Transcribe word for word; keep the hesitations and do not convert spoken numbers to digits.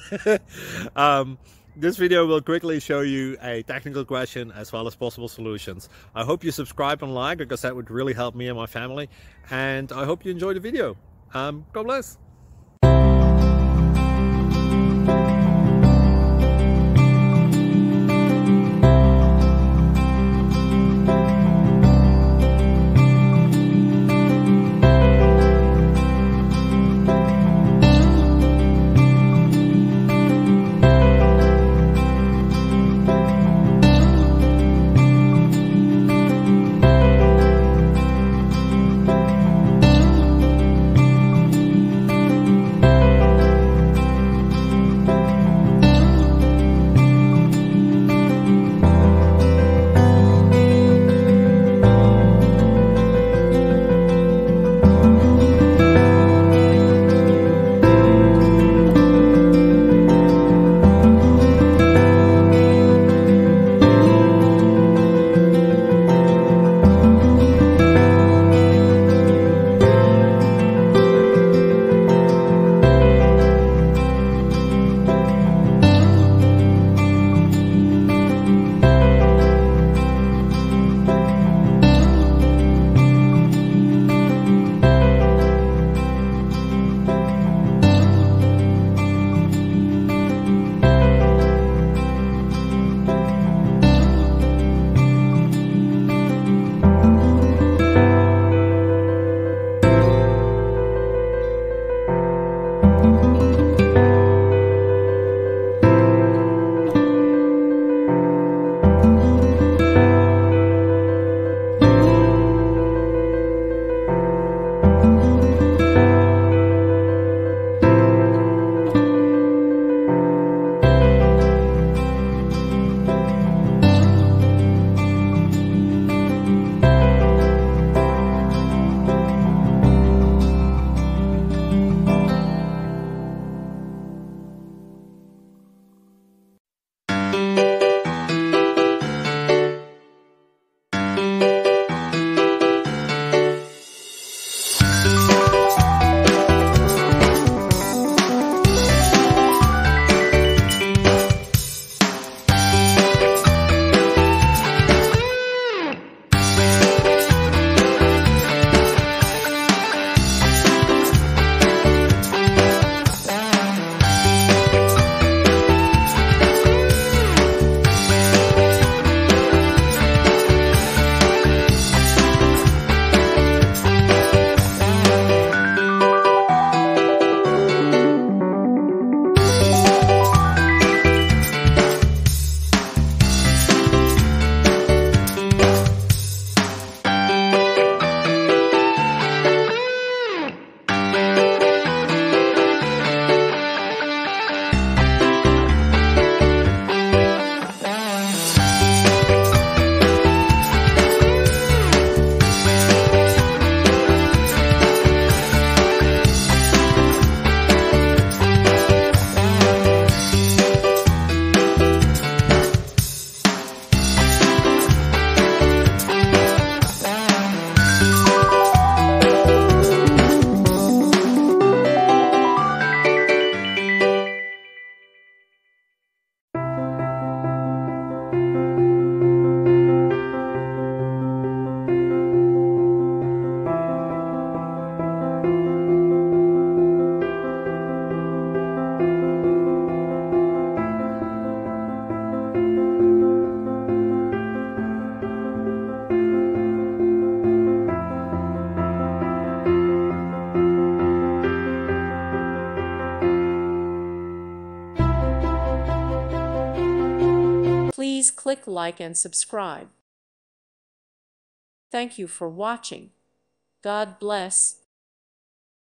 um, this video will quickly show you a technical question as well as possible solutions. I hope you subscribe and like, because that would really help me and my family. And I hope you enjoy the video. Um, God bless. Please click like and subscribe. Thank you for watching. God bless.